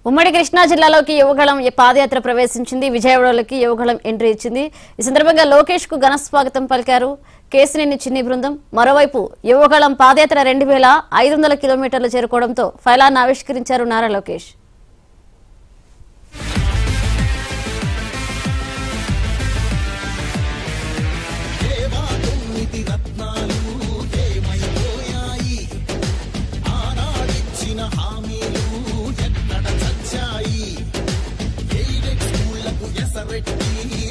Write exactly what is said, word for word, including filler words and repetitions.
ఉమ్మడి కృష్ణా జిల్లాలోకి యువగళం పాదయాత్ర ప్రవేశించింది. విజయవాడలోకి యువగళం ఎంట్రీ ఇచ్చింది. ఈ సందర్భంగా లోకేష్ కు ఘన స్వాగతం పలికారు కేసినేని చిన్ని బృందం. మరోవైపు యువగళం పాదయాత్ర రెండు వేల ఐదు వందల కిలోమీటర్లు చేరుకోవడంతో ఫైలాన్ని ఆవిష్కరించారు నారా లోకేష్. Ready